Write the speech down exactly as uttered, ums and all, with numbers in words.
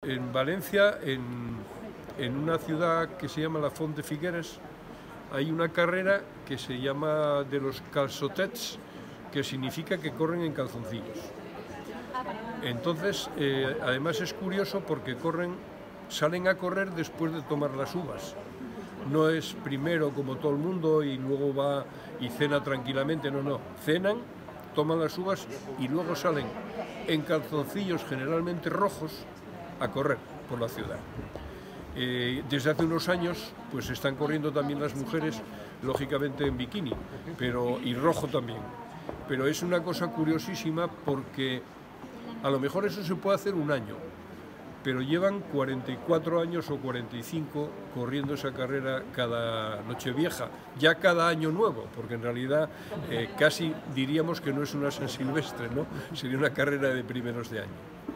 En Valencia, en, en una ciudad que se llama la Font de Figueres, hay una carrera que se llama de los calçotets, que significa que corren en calzoncillos. Entonces, eh, además es curioso porque corren, salen a correr después de tomar las uvas. No es primero como todo el mundo y luego va y cena tranquilamente, no, no. Cenan, toman las uvas y luego salen en calzoncillos generalmente rojos a correr por la ciudad. Eh, desde hace unos años pues están corriendo también las mujeres, lógicamente en bikini, pero y rojo también. Pero es una cosa curiosísima porque a lo mejor eso se puede hacer un año, pero llevan cuarenta y cuatro años o cuarenta y cinco corriendo esa carrera cada Nochevieja, ya cada año nuevo, porque en realidad eh, casi diríamos que no es una San Silvestre, ¿no? Sería una carrera de primeros de año.